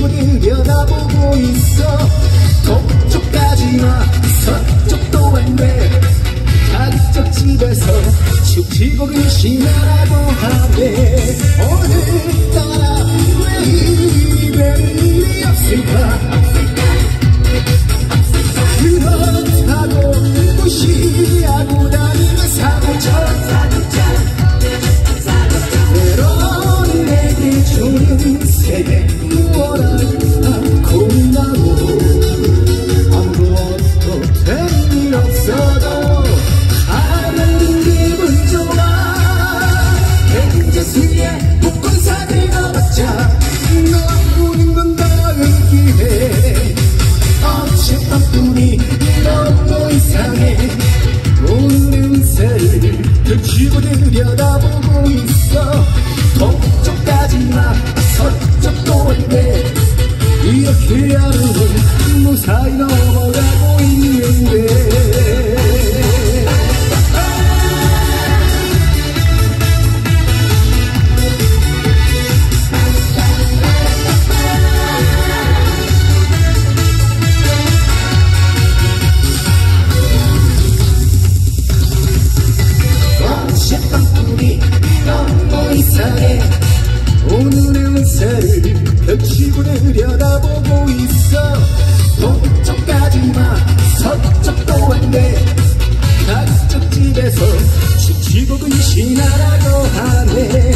치고 들여다보고 있어. 동쪽까지나 서쪽도 안돼. 가급적 집에서 치우치고 근신하라고 하네. 오늘따라 왜 이별이 없을까? 그렇다고 무시하고 다니는 사고쳐. 때론 내게 주는 세계 무엇할까 고민하고 아무것도 된 일 없어도 하는 기분 좋아. 행제수에 복권사를 가봤자 너뿐인 건 다른 기회. 어젯밤뿐이 너무 이상해. 오늘은 새를 펼치고 들여다보고 있어. 동쪽까지나 서쪽도 안돼. 이렇게 하루는 무사히 넘어가고 있는데. 어젯밤뿐이 너무 이상해. 오늘은 새를 펼치고 들여다보고 있어. 동쪽까지나 서쪽도 안돼. 가급적 집에서 치치고 근신하라고 하네.